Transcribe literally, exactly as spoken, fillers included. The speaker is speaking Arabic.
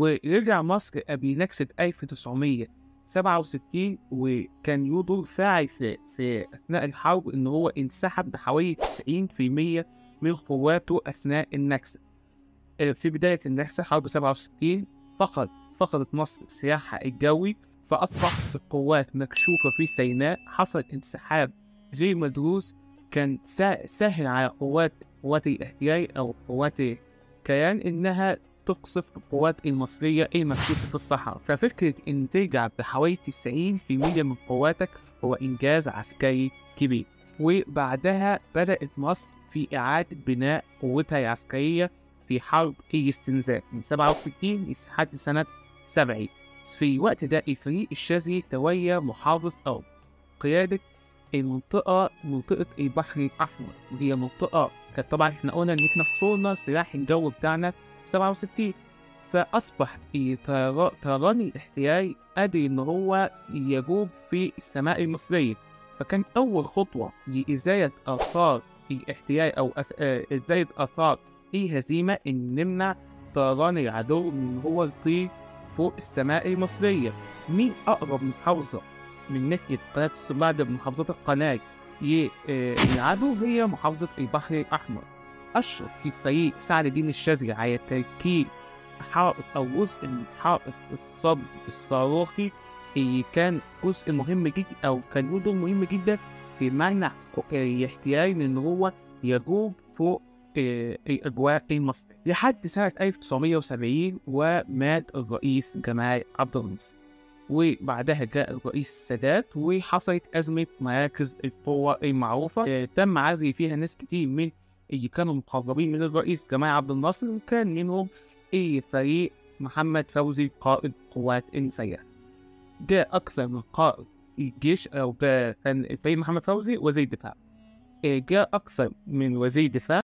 ورجع مصر قبل نكسة ألف وتسعمية سبعة وستين، وكان له دور فاعل في, في أثناء الحرب إن هو انسحب بحوالي تسعين في المية من قواته أثناء النكسة. في بداية النكسة حرب سبعة وستين فقد فقدت مصر سلاحها الجوي، فأصبحت القوات مكشوفة في سيناء. حصل انسحاب غير مدروس كان سهل على قوات قوات الاحتلال أو قوات الكيان إنها تقصف القوات المصرية المكشوفة في الصحراء. ففكرة إن ترجع بحوالي تسعين في المية من قواتك هو إنجاز عسكري كبير. وبعدها بدأت مصر في إعادة بناء قوتها العسكرية في حرب الاستنزاف من سبعة وستين لحد سنة سبعين. في الوقت ده الفريق الشاذلي تولى محافظ أو قيادة المنطقة منطقة البحر الأحمر، وهي منطقة كانت طبعا احنا قلنا إن احنا صورنا سلاح الجو بتاعنا في سبعة وستين، فأصبح طيران الاحتلال قادر إن هو يجوب في السماء المصرية. فكان أول خطوة لإزالة آثار الاحتلال أو إزالة آثار الهزيمة إن نمنع طيران العدو من هو يطير فوق السماء المصرية. مين أقرب محافظة من ناحية قناة السويس بعد محافظات القناة للعدو؟ هي محافظة البحر الأحمر. أشرف الفريق سعد الدين الشاذلي على تركيب حائط أو جزء من حائط الصد الصاروخي، اللي كان جزء مهم جدا أو كان له دور مهم جدا في منع الاحتلال من إن هو يجوب فوق الأجواء المصرية لحد سنة ألف وتسعمية وسبعين، ومات الرئيس جمال عبد الناصر. وبعدها جاء الرئيس السادات وحصلت أزمة مراكز القوة المعروفة، تم عزل فيها ناس كتير من اللي كانوا مقربين من الرئيس جمال عبد الناصر، وكان منهم فريق محمد فوزي قائد قوات المسلحة. جاء أكثر من قائد الجيش أو كان فريق محمد فوزي وزير دفاع، جاء أكثر من وزير دفاع